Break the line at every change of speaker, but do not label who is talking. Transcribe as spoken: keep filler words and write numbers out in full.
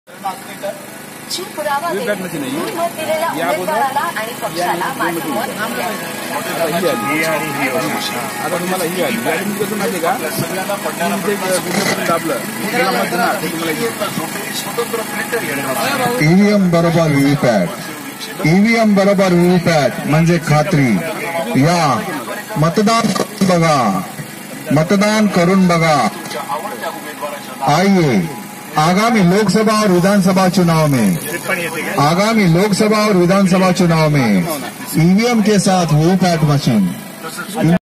जी पुरावा देऊन मत दिलेल्या उमेदवाराला आणि पक्षाला माझं मत
आता तुम्हाला ही आली गाडी मी कसं माहिती का सगळ्यांना पडणारा दाबलं
ईव्हीएम बरोबर व्हीव्हीपॅट ईव्हीएम बरोबर व्हीव्हीपॅट म्हणजे खात्री या मतदान बघा मतदान करून बघा। आइए आगामी लोकसभा और विधानसभा चुनाव में आगामी लोकसभा और विधानसभा चुनाव में ईवीएम के साथ वीवीपैट मशीन